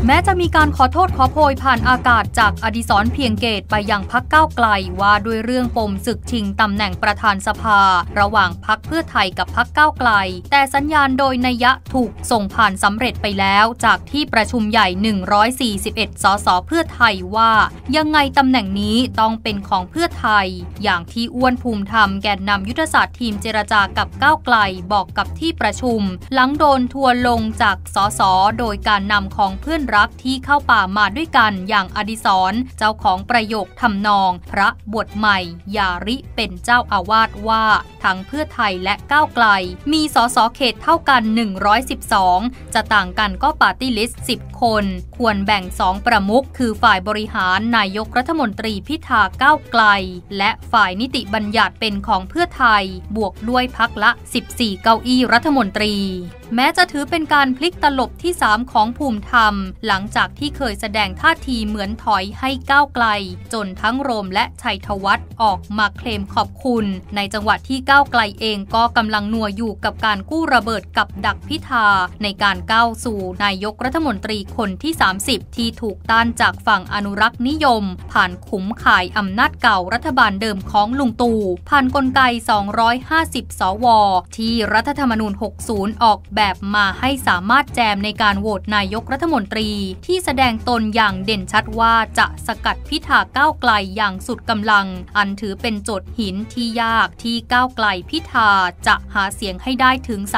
ม้จะมีการขอโทษขอโพยผ่านอากาศจากอดิศร เพียงเกตไปยังพรรคก้าวไกลว่าด้วยเรื่องปมศึกชิงตำแหน่งประธานสภาระหว่างพรรคเพื่อไทยกับพรรคก้าวไกลแต่สัญญาณโดยนัยยะถูกส่งผ่านสำเร็จไปแล้วจากที่ประชุมใหญ่141 สสเพื่อไทยว่ายังไงตำแหน่งนี้ต้องเป็นของเพื่อไทยอย่างที่อ้วนภูมิธรรมแกนนำยุทธศาสตร์ทีมเจรจากับก้าวไกลบอกกับที่ประชุมหลังโดนทัวร์ลงจากสสโดยการนำของเพื่อนรักที่เข้าป่ามาด้วยกันอย่างอดิศรเจ้าของประโยคทำนองพระบทใหม่ยาริเป็นเจ้าอาวาสว่าทั้งเพื่อไทยและก้าวไกลมีสสเขตเท่ากัน112จะต่างกันก็ปาร์ตี้ลิสต์10 คนควรแบ่ง2ประมุขคือฝ่ายบริหารนายกรัฐมนตรีพิธาก้าวไกลและฝ่ายนิติบัญญัติเป็นของเพื่อไทยบวกด้วยพรรคละ14 เก้าอี้รัฐมนตรีแม้จะถือเป็นการพลิกตลบที่3ของภูมิธรรมหลังจากที่เคยแสดงท่าทีเหมือนถอยให้ก้าวไกลจนทั้งโรมและชัยธวัฒน์ออกมาเคลมขอบคุณในจังหวะที่ก้าวไกลเองก็กำลังนัวอยู่กับการกู้ระเบิดกับดักพิธาในการก้าวสู่นายกรัฐมนตรีคนที่30ที่ถูกต้านจากฝั่งอนุรักษ์นิยมผ่านขุมข่ายอำนาจเก่ารัฐบาลเดิมของลุงตู่ผ่านกลไก250 สวที่รัฐธรรมนูญ60ออกแบบมาให้สามารถแจมในการโหวตนายกรัฐมนตรีที่แสดงตนอย่างเด่นชัดว่าจะสกัดพิธาก้าวไกลอย่างสุดกำลังอันถือเป็นโจทย์หินที่ยากที่ก้าวไกลพิธาจะหาเสียงให้ได้ถึง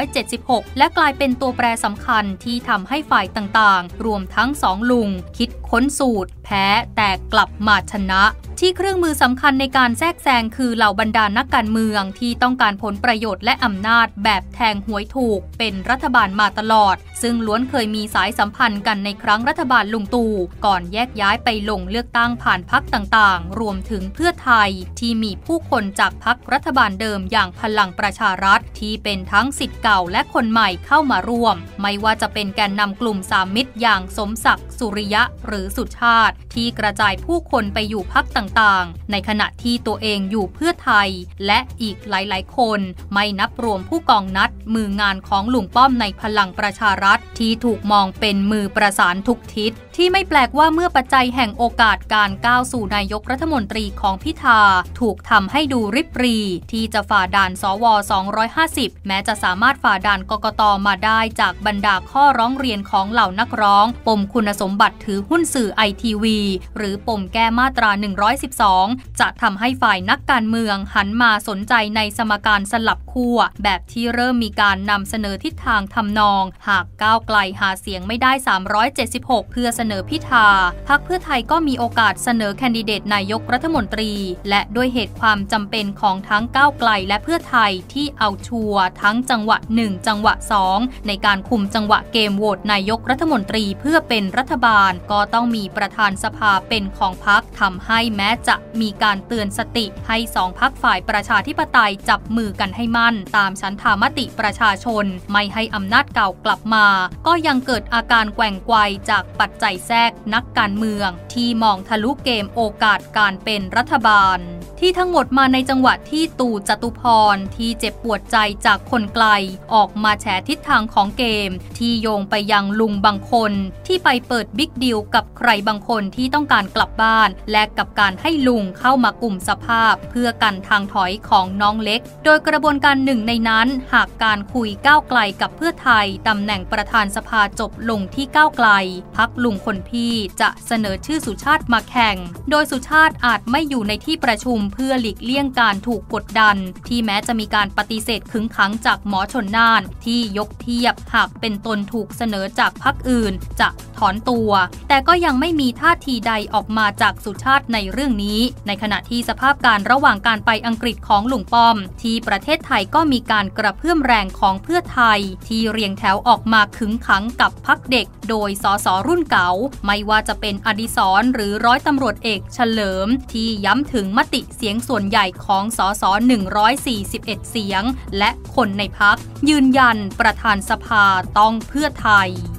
376และกลายเป็นตัวแปรสำคัญที่ทำให้ฝ่ายต่างๆรวมทั้ง2 ลุงคิดค้นสูตรแพ้แต่กลับมาชนะที่เครื่องมือสำคัญในการแทรกแซงคือเหล่าบรรดานักการเมืองที่ต้องการผลประโยชน์และอำนาจแบบแทงหวยถูกเป็นรัฐบาลมาตลอดซึ่งล้วนเคยมีสายสัมพันธ์กันในครั้งรัฐบาลลุงตู่ก่อนแยกย้ายไปลงเลือกตั้งผ่านพรรคต่างๆรวมถึงเพื่อไทยที่มีผู้คนจากพรรครัฐบาลเดิมอย่างพลังประชารัฐที่เป็นทั้งศิษย์เก่าและคนใหม่เข้ามาร่วมไม่ว่าจะเป็นแกนนำกลุ่ม3 มิตรอย่างสมศักดิ์สุริยะหรือสุชาติที่กระจายผู้คนไปอยู่พรรคต่างๆในขณะที่ตัวเองอยู่เพื่อไทยและอีกหลายๆคนไม่นับรวมผู้กองนัดมืองานของลุงป้อมในพลังประชารัฐที่ถูกมองเป็นมือประสานทุกทิศที่ไม่แปลกว่าเมื่อปัจจัยแห่งโอกาสการก้าวสู่นายกรัฐมนตรีของพิธาถูกทำให้ดูริบหรี่ที่จะฝ่าด่านสว250แม้จะสามารถฝ่าด่านกกต.มาได้จากบรรดาข้อร้องเรียนของเหล่านักร้องปมคุณสมบัติถือหุ้นสื่อไอทีวีหรือปมแก้มาตรา112จะทำให้ฝ่ายนักการเมืองหันมาสนใจในสมการสลับขั้วแบบที่เริ่มมีการนำเสนอทิศทางทำนองหากก้าวไกลหาเสียงไม่ได้376เพื่อเสนอพิธาพรรคเพื่อไทยก็มีโอกาสเสนอแคนดิเดตนายกรัฐมนตรีและด้วยเหตุความจำเป็นของทั้งก้าวไกลและเพื่อไทยที่เอาชัวร์ทั้งจังหวะ1จังหวะ2ในการคุมจังหวะเกมโหวตนายกรัฐมนตรีเพื่อเป็นรัฐบาลก็ต้องมีประธานสภาเป็นของพรรคทำให้แม้จะมีการเตือนสติให้2 พรรคฝ่ายประชาธิปไตยจับมือกันให้มั่นตามฉันทามติประชาชนไม่ให้อำนาจเก่ากลับมาก็ยังเกิดอาการแกว่งไกวจากปัจจัยแทรกนักการเมืองที่มองทะลุเกมโอกาสการเป็นรัฐบาลที่ทั้งหมดมาในจังหวะที่ตู่จตุพรที่เจ็บปวดใจจากคนไกลออกมาแฉทิศทางของเกมที่โยงไปยังลุงบางคนที่ไปเปิดบิ๊กดีลกับใครบางคนที่ต้องการกลับบ้านและกับการให้ลุงเข้ามากลุ่มสภาพเพื่อกันทางถอยของน้องเล็กโดยกระบวนการหนึ่งในนั้นหากการคุยก้าวไกลกับเพื่อไทยตำแหน่งประธานสภาจบลงที่ก้าวไกลพรรคลุงคนพี่จะเสนอชื่อสุชาติมาแข่งโดยสุชาติอาจไม่อยู่ในที่ประชุมเพื่อหลีกเลี่ยงการถูกกดดันที่แม้จะมีการปฏิเสธขึงขังจากหมอชลน่านที่ยกเทียบหากเป็นตนถูกเสนอจากพรรคอื่นจะถอนตัวแต่ก็ยังไม่มีท่าทีใดออกมาจากสุชาติในเรื่องนี้ในขณะที่สภาพการระหว่างการไปอังกฤษของลุงป้อมที่ประเทศไทยก็มีการกระเพื่อมแรงของเพื่อไทยที่เรียงแถวออกมาขึงขังกับพรรคเด็กโดยสสรุ่นเก่าไม่ว่าจะเป็นอดิศรหรือร้อยตำรวจเอกเฉลิมที่ย้ำถึงมติเสียงส่วนใหญ่ของสส141 เสียงและคนในพรรคยืนยันประธานสภาต้องเพื่อไทย